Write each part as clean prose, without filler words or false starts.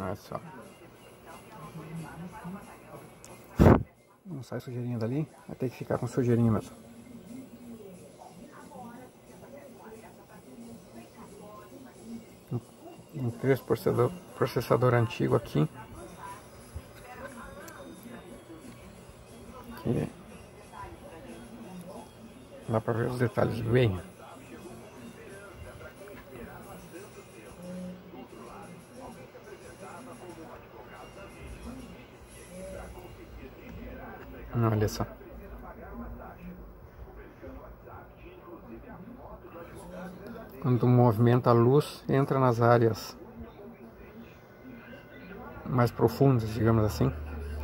Olha só. Não sai sujeirinha dali, vai ter que ficar com sujeirinha mesmo. Um 3 processador antigo aqui. Que dá pra ver os detalhes bem. Olha só. Quando movimenta a luz, entra nas áreas mais profundas, digamos assim.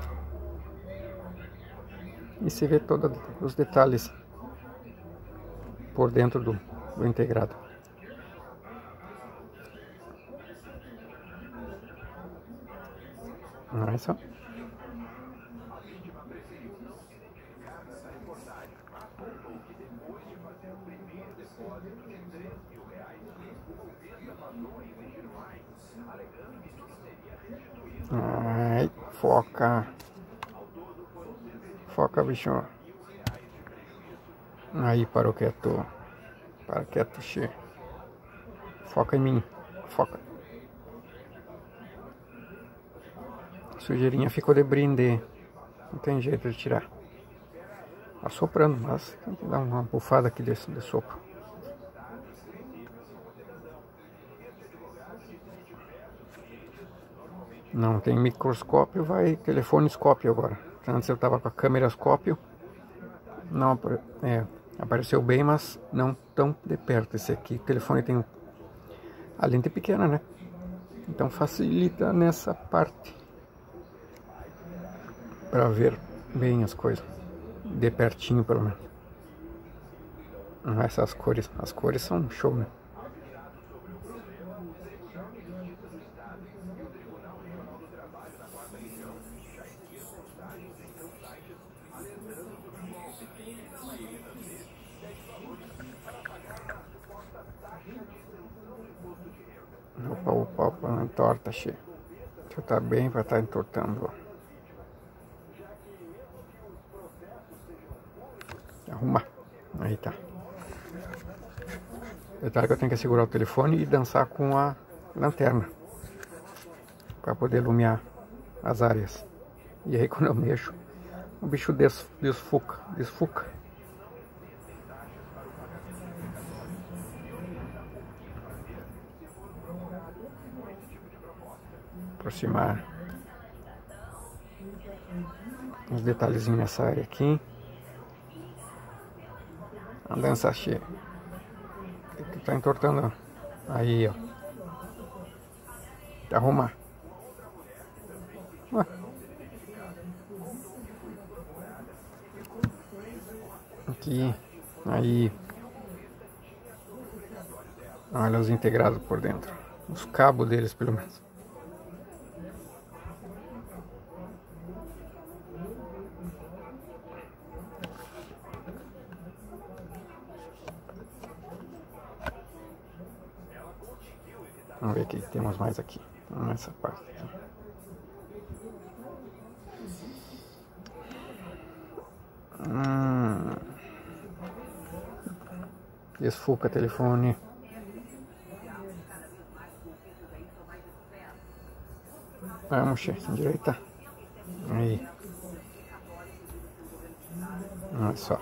E se vê todos os detalhes por dentro do integrado. Olha só. Ai, foca. Foca, bicho. Aí, parou quieto. Para quieto, che. Foca em mim. Foca. Sujeirinha ficou de brinde. Não tem jeito de tirar. Assoprando, mas tem que dar uma bufada aqui de sopro. Não tem microscópio, vai telefonescópio agora. Antes eu tava com a câmerascópio. Não, apareceu bem, mas não tão de perto. Esse aqui, o telefone tem a lente pequena, né? Então facilita nessa parte para ver bem as coisas de pertinho, pelo menos. Essas cores, as cores são show, né? Opa, entorta, cheio. Já tá bem para estar entortando. Arrumar. Aí tá. Detalhe que eu tenho que segurar o telefone e dançar com a lanterna para poder iluminar as áreas. E aí quando eu mexo, o bicho desfoca. Aproximar uns detalhezinhos nessa área aqui. A dança cheia. Que tá entortando. Aí, ó. Arrumar. Aqui. Aí. Olha os integrados por dentro. Os cabos deles, pelo menos. Vamos ver o que temos mais aqui. Nessa parte aqui. Desfoca telefone. Vamos, chefe, direita. Aí. Olha só.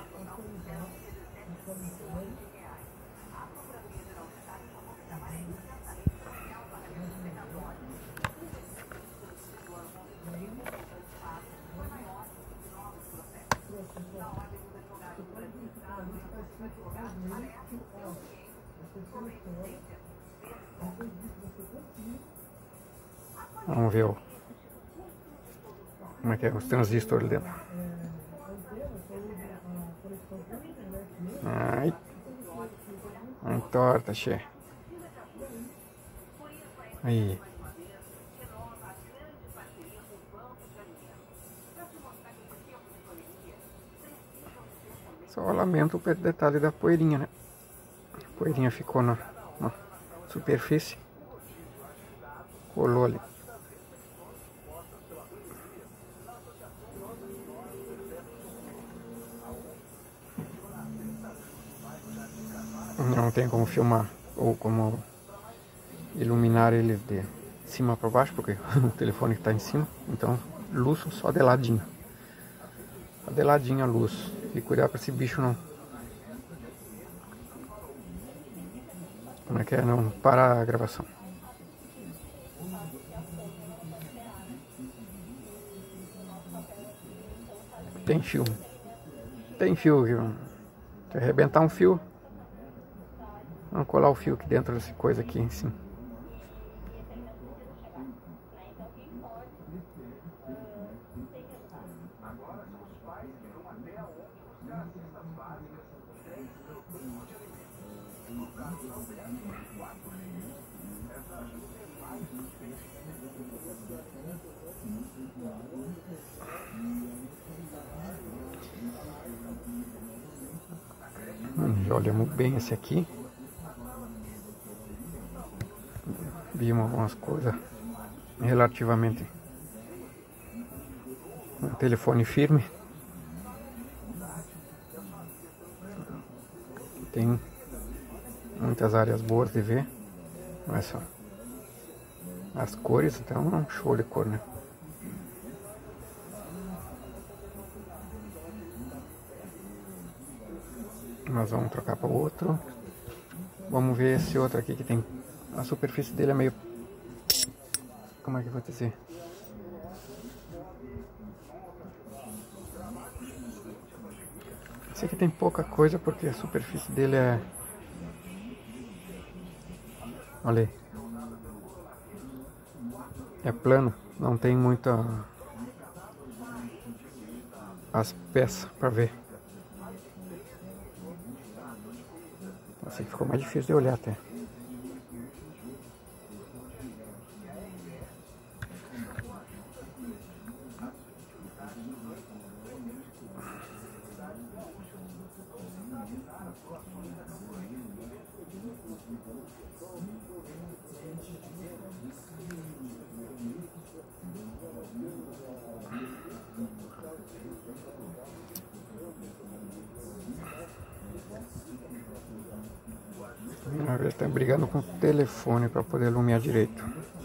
Vamos ver como é que é os transistores ali dentro. Ai. Entorta, che. Aí. Só lamento o detalhe da poeirinha, né? A poeirinha ficou na superfície. Colou ali. não tenho como filmar ou como iluminar ele de cima para baixo, porque o telefone está em cima, então luz só de ladinho. Só de ladinho a luz. E cuidar para esse bicho não... Como é que é? Não parar a gravação. Tem fio. Tem fio aqui, mano. Se arrebentar um fio, vamos colar o fio aqui dentro dessa coisa aqui em cima. Já olhamos bem esse aqui. Vimos algumas coisas relativamente. Um telefone firme. Tem muitas áreas boas de ver. Olha só. As cores, então é um show de cor, né? Nós vamos trocar para outro. Vamos ver esse outro aqui que tem... A superfície dele é meio... Como é que eu vou dizer? Esse aqui tem pouca coisa porque a superfície dele é... Olha aí. É plano, não tem muita... as peças para ver. Assim ficou mais difícil de olhar até. Uma vez está brigando com o telefone para poder iluminar direito.